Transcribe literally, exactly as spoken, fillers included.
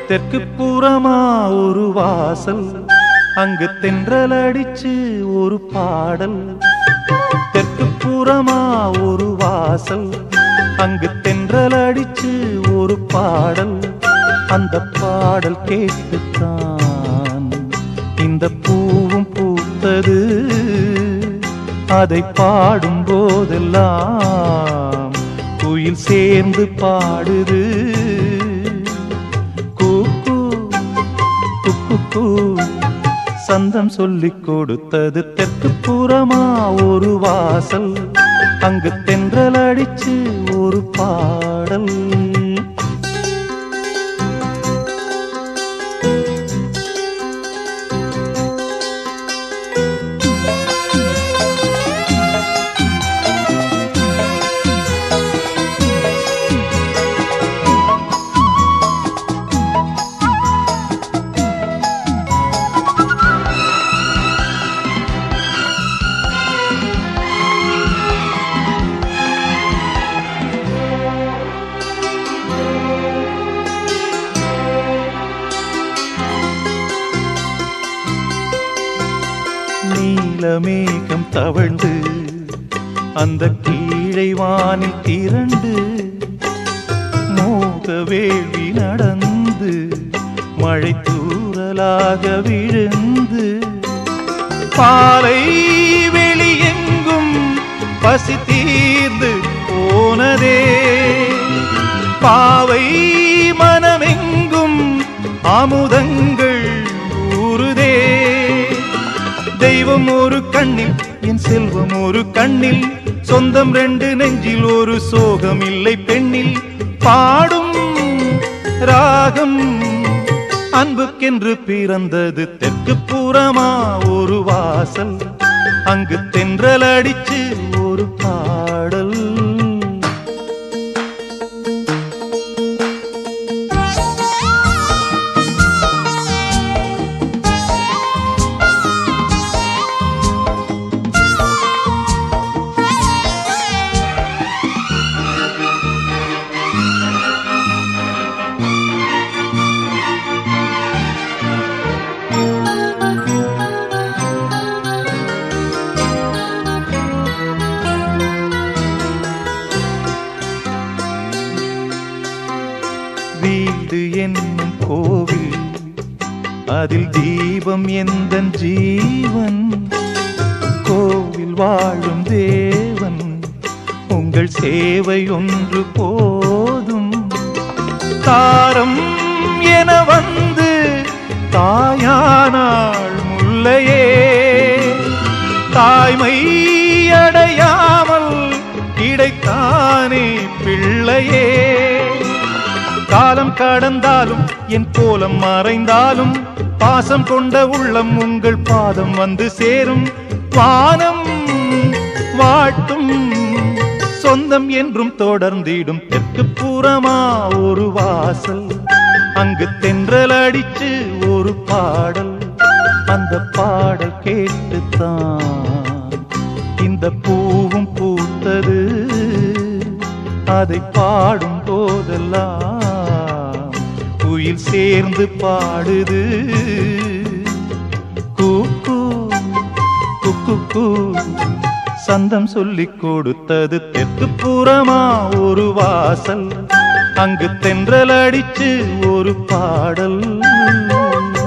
தெற்கு புறமா ஒரு வாசல், அங்கு தென்றல் அடிச்சு ஒரு பாடல். தெற்கு புறமா ஒரு வாசல், அங்கு தென்றல் அடிச்சு ஒரு பாடல். அந்த பாடல் கேட்டுத்தான் இந்த பூவும் பூத்தது. அதை பாடும் போதெல்லாம் குயில் சேர்ந்து பாடுது. கூக்கு குக்கு சந்தம் சொல்லிக் கொடுத்தது. தெற்கு புறமா ஒரு வாசல், அங்கு தென்றல் அடிச்சு ஒரு பாடல். நீலமேகம் தவழ்ந்து அந்த கீழை வானில் திரண்டு, மோக வேள்வி நடந்து மழை தூறலாக விழுந்து, பாலை வெளியெங்கும் பசி தீர்ந்து போனதே. பாவை மனமெங்கும் அமுதங்கள் ஊறுதே. தெய்வம் ஒரு கண்ணில், என் செல்வம் ஒரு கண்ணில், சொந்தம் ரெண்டு நெஞ்சில், ஒரு சோகம் இல்லை பெண்ணில். பாடும் ராகம் அன்புக்கென்று பிறந்தது. தெற்கு புறமா ஒரு வாசல், அங்கு தென்றல் அடிச்சு ஒரு பாடல். வீடு என்னும் கோவில், அதில் தீபம் எந்தன் ஜீவன். கோவில் வாழும் தேவன், உங்கள் சேவை ஒன்று போதும். தாரம் என வந்து தாயானாள் முல்லையே. தாய்மை அடையாமல் கிடைத்தானே பிள்ளையே. காலம் கடந்தாலும் என் கோலம் மறைந்தாலும், பாசம் கொண்ட உள்ளம் உங்கள் பாதம் வந்து சேரும். வானம் வாட்டும் சொந்தம் என்றும் தொடர்ந்திடும். தெற்கு புறமா ஒரு வாசல், அங்கு தென்றல் அடிச்சு ஒரு பாடல். அந்த பாடல் கேட்டுத்தான் இந்த பூவும் பூத்தது. அதை பாடும் போதெல்லாம் குயில் சேர்ந்து பாடுது. கூக்கு குக்கு சந்தம் சொல்லிக் கொடுத்தது. தெற்கு புறமா ஒரு வாசல், அங்கு தென்றல் அடிச்சு ஒரு பாடல்.